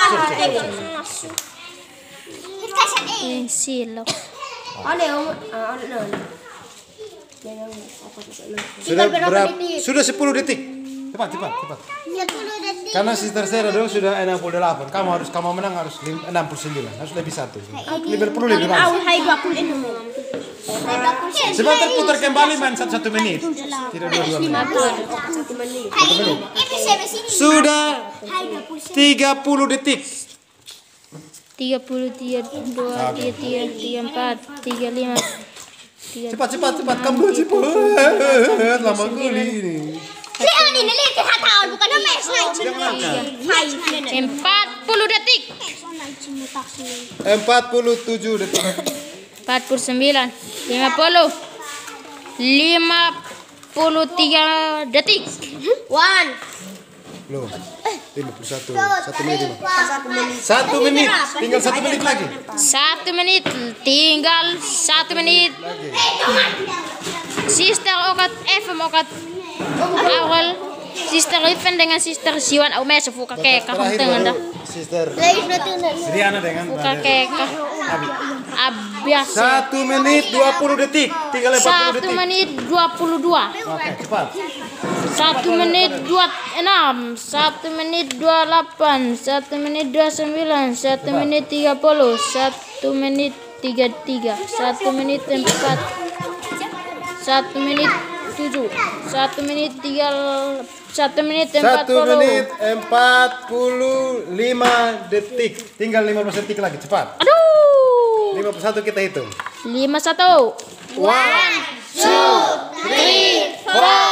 Silo. Sudah berapa? Sudah 10 detik. Cepat. 10 detik. Karena Sister Sarah dong sudah 68. Kamu menang harus 69. Harus lebih satu. Perlu lebih banyak. Hai 26. Sebentar putar kembali main 1 menit. Tidak 2 menit. Sudah 30 detik. 30, 32, 33, 34, 35. Cepat. Kamu cepat. Lama kali ini. Lihat ini tahun bukan mes. 40 detik. 47 detik. 49, 50, 53 detik. 1. Belum. 51. 1 menit. 1 menit. Tinggal 1 menit lagi. 1 menit, tinggal 1 menit. Sister Okat FM Okat awal. Sister Ivan dengan Sister Siwan au mes fuka ke kahong tengan dah. Sister. Riana dengan Fuka ke abias. 1 menit 20 detik. Tinggal 40 detik. 1 menit 22. Oke, cepat. 1 menit 26, 1 menit 28, 1 menit 29, 1 menit 30, 1 menit 33, 1 menit 4, 1 menit 7, 1 menit 3, 1 menit 40. 1 menit 45 detik. Tinggal 15 detik lagi, cepat. Aduh. 51 kita hitung. 51. 1, 2, 3, 4,